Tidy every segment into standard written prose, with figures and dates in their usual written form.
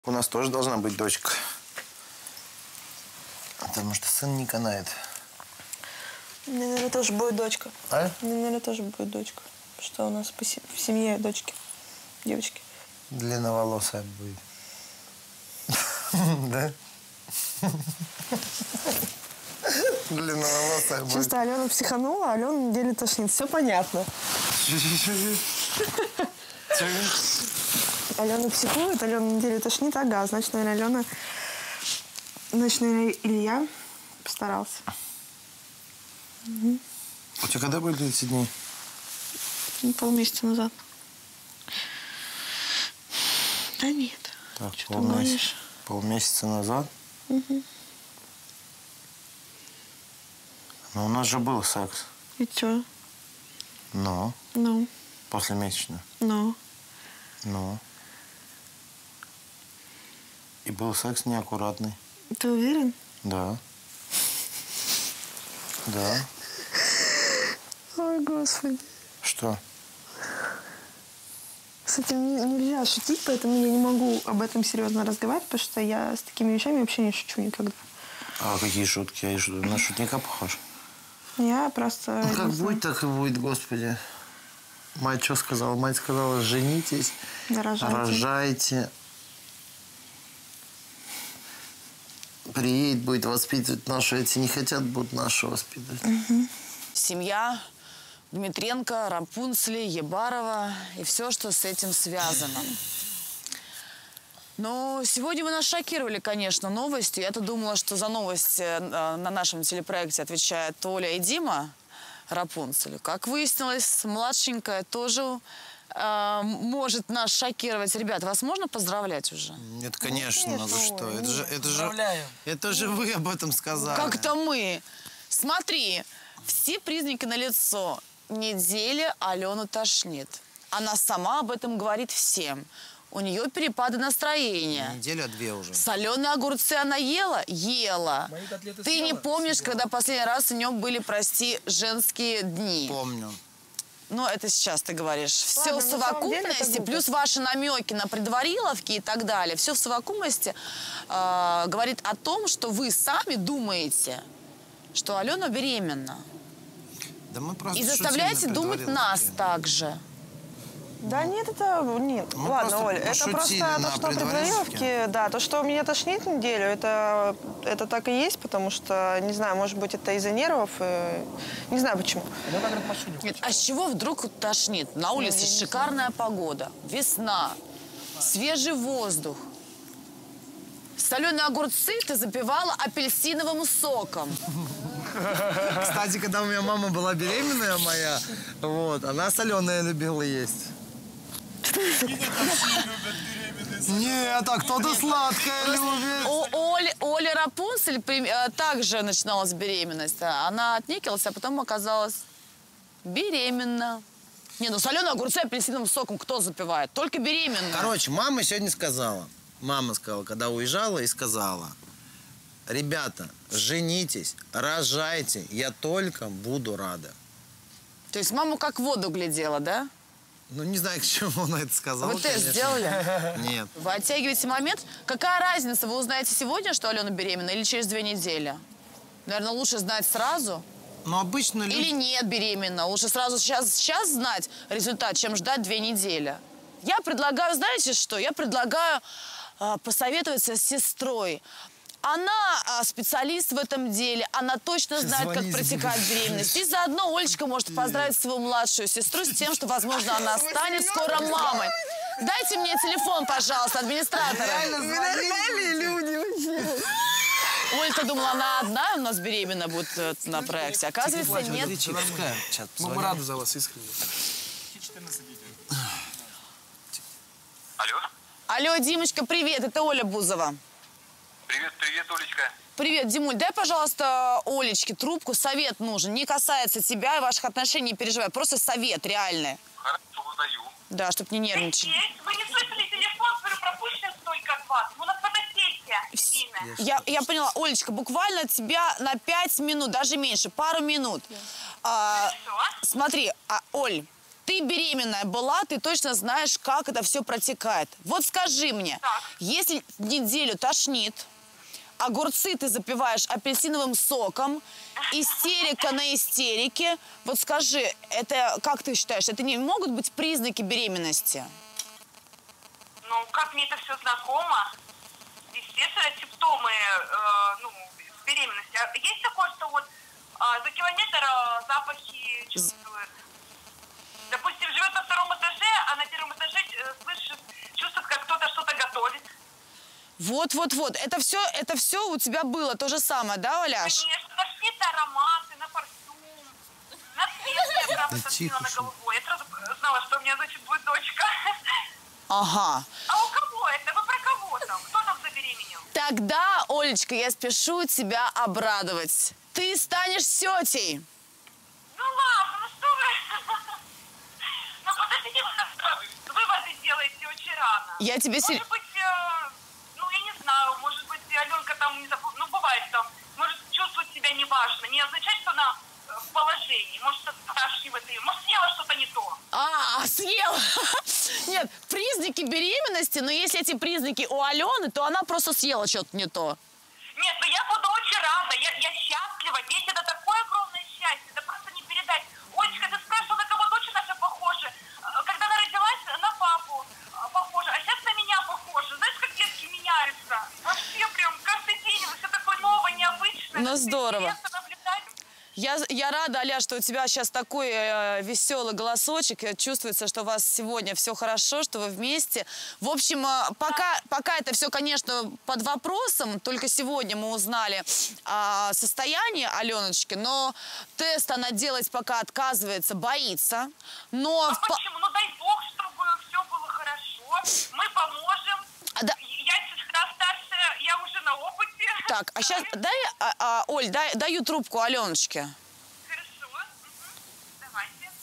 У нас тоже должна быть дочка. Потому что сын не канает. У меня, наверное, тоже будет дочка. А? У меня, наверное, тоже будет дочка. Что у нас в семье дочки, девочки. Длинноволосая будет. Да? Длинноволосая будет. Чисто Алена психанула, а Алена на неделе тошнит. Все понятно. Алена психует, Алена на неделе тошнит. Ага, значит, наверное, Алена... Значит, наверное, Илья постарался. Угу. У тебя когда были эти дни? Полмесяца назад. Да нет. Так, что полмесяца назад? Угу. Но у нас же был секс. И чё? Но. Ну. После месячной. Но. Но. И был секс неаккуратный. Ты уверен? Да. Да. Ой, Господи. Что? С этим нельзя шутить, поэтому я не могу об этом серьезно разговаривать, потому что я с такими вещами вообще не шучу никогда. А какие шутки? Я на шутника похож? Я просто... Ну, как будет, так и будет, Господи. Мать что сказала? Мать сказала, женитесь, рожайте. Приедет, будет воспитывать нашу. Эти не хотят, будут нашу воспитывать. Угу. Семья Дмитренко, Рапунцели, Ебарова и все, что с этим связано. Но сегодня вы нас шокировали, конечно, новостью. Я-то думала, что за новости на нашем телепроекте отвечают Оля и Дима Рапунцель. Как выяснилось, младшенькая тоже может нас шокировать. Ребят, вас можно поздравлять уже? Нет, конечно, ну что? Это же вы об этом сказали. Как-то мы. Смотри, все признаки налицо. Неделя Алену тошнит. Она сама об этом говорит всем. У нее перепады настроения. Неделя, 2 уже. Соленые огурцы она ела? Ела. Ты не помнишь, когда последний раз у нее были, прости, женские дни? Помню. Ну, это сейчас ты говоришь. Все Ладно, в совокупности, плюс ваши намеки на предвариловки и так далее, все в совокупности говорит о том, что вы сами думаете, что Алена беременна. Да мы просто и заставляете думать нас также. Да нет, это... Нет. Мы ладно, Оль, это просто то, что предвариловки... Да, то, что меня тошнит неделю, это так и есть, потому что, не знаю, может быть, это из-за нервов, не знаю почему. Нет, а с чего вдруг тошнит? На улице шикарная погода, весна, свежий воздух. Соленые огурцы ты запивала апельсиновым соком. Кстати, когда у меня мама была беременная моя, вот, она соленое любила есть. Нет, а кто-то сладкое любит. У Оли Рапунцель также начиналась беременность. Она отнекилась, а потом оказалась беременна. Не, ну соленые огурцы апельсиновым соком кто запивает? Только беременная. Короче, мама сегодня сказала. Мама сказала, когда уезжала, и сказала: ребята, женитесь, рожайте, я только буду рада. То есть маму как в воду глядела, да? Ну, не знаю, к чему она это сказала. Вы тест сделали? Нет. Вы оттягиваете момент? Какая разница, вы узнаете сегодня, что Алена беременна, или через 2 недели? Наверное, лучше знать сразу. Ну, обычно люди... Или нет беременна. Лучше сразу сейчас знать результат, чем ждать 2 недели. Я предлагаю, знаете что? Я предлагаю посоветоваться с сестрой. Она специалист в этом деле, она точно знает, как протекает беременность. И заодно Олечка может поздравить свою младшую сестру с тем, что, возможно, она станет скоро мамой. Дайте мне телефон, пожалуйста, администратора. Нормальные люди вообще. Оля-то думала, она одна у нас беременна будет на проекте. Оказывается, нет. Мы рады за вас, искренне. Алло? Алло, Димочка, привет, это Оля Бузова. Привет, привет, Олечка. Привет, Димуль, дай, пожалуйста, Олечке трубку, совет нужен. Не касается тебя и ваших отношений, не переживай, просто совет реальный. Хорошо, даю. Да, чтоб не нервничать. Вы не слышали телефон, говорю, пропущен столько от вас. У нас фотосессия семейная. Я поняла, Олечка, буквально тебя на 5 минут, даже меньше, пару минут. Смотри, Оль, ты беременная была, ты точно знаешь, как это все протекает. Вот скажи мне, если неделю тошнит, огурцы ты запиваешь апельсиновым соком, истерика на истерике, вот скажи, это, как ты считаешь, это не могут быть признаки беременности? Ну, как мне это все знакомо, естественно, симптомы беременности. А есть такое, что вот за километр запахи чувствует. Допустим, живет на втором этаже, а на первом этаже чувствует, как кто-то что-то готовит. Вот. Это все у тебя было то же самое, да, Оляш? Конечно, какие-то ароматы на парфюм, на цвет я правда сосила на головой. Я сразу знала, что у меня, значит, будет дочка. Ага. А у кого это? Вы про кого там? Кто там забеременел? Тогда, Олечка, я спешу тебя обрадовать. Ты станешь тетей. Ну ладно, ну что вы? Ну подождите, выводы делаете очень рано. Я тебе Может быть, ну я не знаю, может быть, Аленка там, ну бывает там, может чувствовать себя неважно. Не означает, что она в положении. Может, стошнивает ее. Может, съела что-то не то. Съела. Нет, признаки беременности, но если эти признаки у Алены, то она просто съела что-то не то. Нет, ну я буду очень рада. Я счастлива. Дети — это такое огромное счастье. Это просто не передать. Олечка, ты спрашивала, на кого дочь наша похожа? Когда она родилась, на папу похожа. А сейчас на меня похожа. Знаешь, как детки меняются? Вообще прям каждый день все такое новое, необычное. Ну, здорово. Интересно наблюдать. Я рада, Аля, что у тебя сейчас такой веселый голосочек. Чувствуется, что у вас сегодня все хорошо, что вы вместе. В общем, пока это все, конечно, под вопросом. Только сегодня мы узнали о состоянии Аленочки. Но тест она делать пока отказывается, боится. Но Почему? Ну дай бог, чтобы все было хорошо. Мы поможем. Я сестра старшая, я уже на опыте. Так, а сейчас Оль, даю трубку Аленочке. Хорошо. Давайте.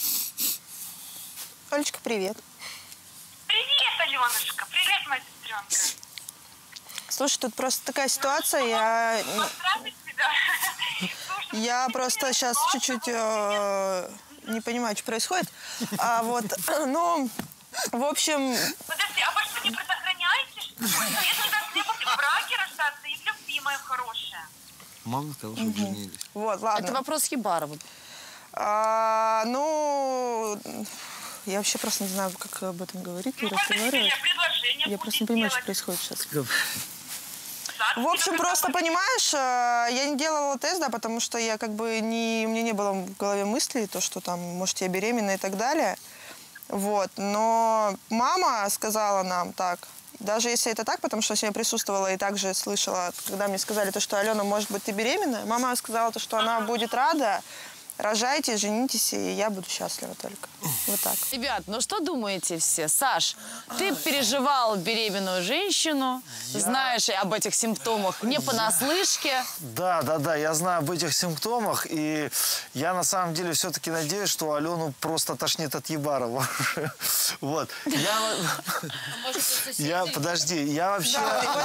Олечка, привет. Привет, Аленушка. Привет, моя сестренка. Слушай, тут просто такая ситуация, Поздравить тебя. я просто сейчас чуть-чуть не понимаю, что происходит. Ну, в общем... Подожди, а вы что, не предохраняете, что ли? Если должны быть в браке рождаться и в любви, моя хорошая. Мама сказала, что женились. Вот, ладно. Это вопрос Хибарова. Ну, я вообще просто не знаю, как об этом говорить и разговаривать. Предложение Я просто не понимаю, что происходит сейчас. Да, В общем, просто, понимаешь, я не делала тест, да, потому что я как бы у меня не было в голове мыслей, то, что там, может, я беременна и так далее. Вот, но мама сказала нам так, даже если это так, потому что я сегодня присутствовала и также слышала, когда мне сказали то, что Алена, может быть, ты беременна, мама сказала то, что она будет рада, рожайте, женитесь, и я буду счастлива только. Вот так. Ребят, ну что думаете все? Саш, ты переживал беременную женщину, знаешь об этих симптомах не понаслышке. Да, я знаю об этих симптомах, и я на самом деле все-таки надеюсь, что Алену просто тошнит от Ебарова. Вот. Подожди, я вообще,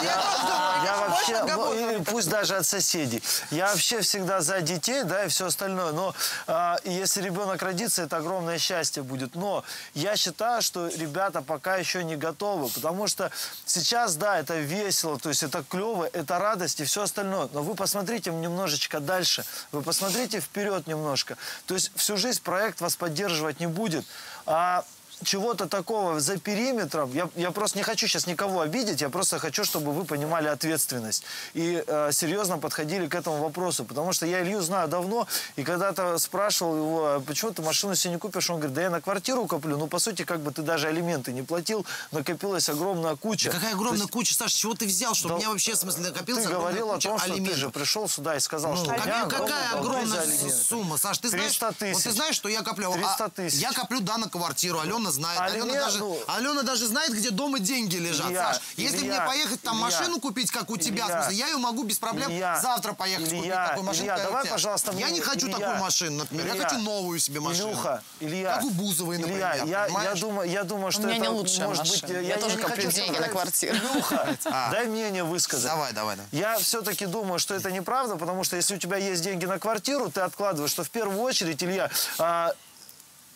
пусть даже от соседей, я вообще всегда за детей, да, и все остальное, но если ребенок родится, это огромное счастье будет. Но я считаю, что ребята пока еще не готовы, потому что сейчас, да, это весело, то есть это клево, это радость и все остальное. Но вы посмотрите немножечко дальше, вы посмотрите вперед немножко. То есть всю жизнь проект вас поддерживать не будет. Чего-то такого за периметром, я просто не хочу сейчас никого обидеть, я просто хочу, чтобы вы понимали ответственность и серьезно подходили к этому вопросу, потому что я Илью знаю давно, и когда-то спрашивал его, почему ты машину себе не купишь, он говорит, да я на квартиру коплю, ну по сути как бы ты даже алименты не платил, накопилась огромная куча. Да какая огромная куча, Саша, чего ты взял, что у меня вообще, в смысле, накопилась ты огромная говорил куча о том, что алиментов. ты же пришел сюда и сказал, что какая огромная сумма, Саш, ты знаешь, 300 тысяч. Вот ты знаешь, что я коплю? 300 тысяч. Я коплю, да, на квартиру, Алена знает. Ну, Алена даже знает, где дома деньги лежат, Илья, Саш. Если Илья, мне поехать там Илья, машину купить, как у тебя, Илья, в смысле, я ее могу без проблем завтра поехать купить такую машину, Илья, как у давай, тебя. пожалуйста, Я не хочу такую машину, например. Я хочу новую себе машину. Илья, как у Бузовой, например. я думаю, что У меня это не лучшая может машина. быть... Я тоже не коплю хочу деньги на квартиру. Илюха, дай мнение высказать. Давай. Я все-таки думаю, что это неправда, потому что если у тебя есть деньги на квартиру, ты откладываешь, что в первую очередь, Илья...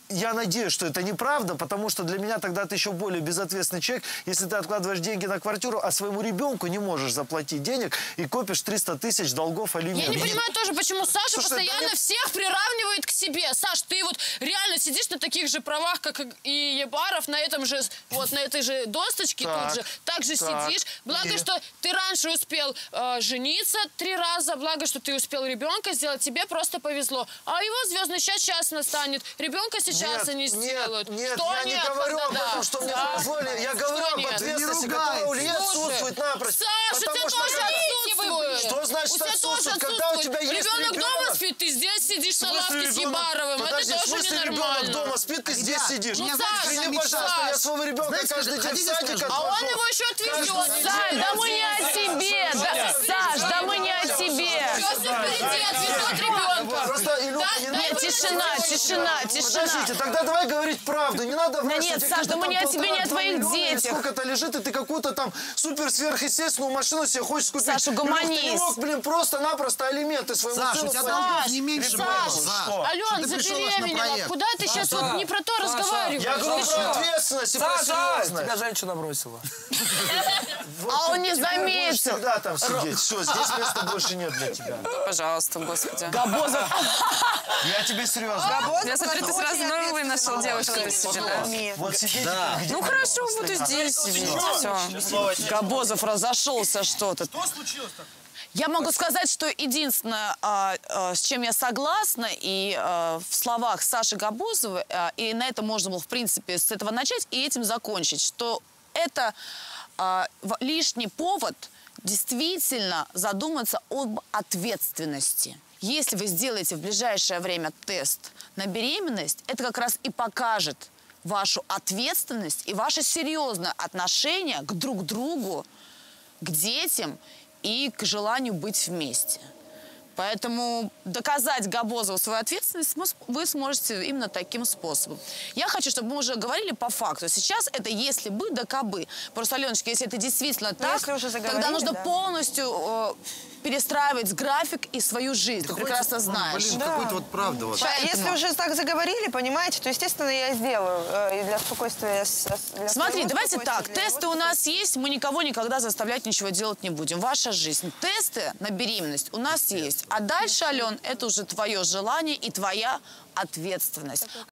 я надеюсь, что это неправда, потому что для меня тогда ты еще более безответственный человек, если ты откладываешь деньги на квартиру, а своему ребенку не можешь заплатить денег и копишь 300 тысяч долгов алиментов. Я не понимаю тоже, почему Саша Слушай, постоянно это всех приравнивает к себе. Саш, ты вот реально сидишь на таких же правах, как и Ебаров, на этом же, вот на этой же досточке Так, тут же, так же так, сидишь. Благо, и? что ты раньше успел жениться 3 раза, благо, что ты успел ребенка сделать, тебе просто повезло. А его звездный час сейчас настанет. Ребенка сейчас они сделают. Нет, Что я не нет, говорю когда об этом, да? что мне Да. позволили. Я говорю Что об нет? ответственности, Не которая у ругайся. Ильи Слушай, отсутствует напрочь. Саша, у тебя Потому что тоже как- отсутствует. Что значит У тебя тоже отсутствует? Когда у тебя есть ребенок дома ребенок? спит, ты здесь сидишь на В смысле лавке с ребенок? Ебаровым. Подожди, Это в тоже смысле ребенок ненормально. дома спит, ты здесь сидишь? Ну, Саша, Извини, пожалуйста, я Саш. своего ребенка Знаете, каждый день в хотите садик скажу? А он отвожу. его еще отвезет. Саш, да мы не о тебе. Саш, да мы не о тебе. Пес впереди отвезет ребенка. Просто, Илюха, не Нет, надо- тишина. Подождите, тогда давай говорить правду. Не надо врать, нет, что Саш, тебе да мы там не о тебе, не о 1,5 твоих миллиона или детях. Сколько-то лежит, и ты какую-то там супер сверхъестественную машину себе хочешь купить. Саша, Илюх, угомонись. ты не мог, блин, просто-напросто алименты своему Саша, сыну у тебя платить. долгов не меньше Ребенку. было. Что? Саш, Ален, что ты пришел аж на забеременела. проект? Куда ты сейчас вот не про то разговариваешь? Я говорю про ответственность и про Саша, серьезность. тебя женщина бросила. А он не Ты будешь заметил. всегда там сидеть. Все, здесь места больше нет для тебя. Пожалуйста, господи. Габозов. Я тебе серьезно. Я смотрю, ты сразу новый нашел девушку для себя, да? Вот сидеть. Да. Ну хорошо, буду здесь сидеть, все. Габозов разошелся что-то. Что случилось-то? Я могу сказать, что единственное, с чем я согласна, и в словах Саши Габозовой, и на этом можно было, в принципе, с этого начать и этим закончить, что это лишний повод действительно задуматься об ответственности. Если вы сделаете в ближайшее время тест на беременность, это как раз и покажет вашу ответственность и ваше серьезное отношение к друг другу, к детям и к желанию быть вместе. Поэтому доказать Габозову свою ответственность вы сможете именно таким способом. Я хочу, чтобы мы уже говорили по факту. Сейчас это если бы, да кабы. Просто, Аленочка, если это действительно так, если уже заговорили, тогда нужно да. полностью перестраивать график и свою жизнь. Ты прекрасно знаешь. Блин, какой-то вот правда вот. Если уже так заговорили, понимаете, то, естественно, я сделаю. И для спокойствия... для Смотри, своего давайте спокойствия, так. для его Тесты у нас есть, мы никого никогда заставлять ничего делать не будем. Ваша жизнь. Тесты на беременность у нас есть. А дальше, Ален, это уже твое желание и твоя ответственность.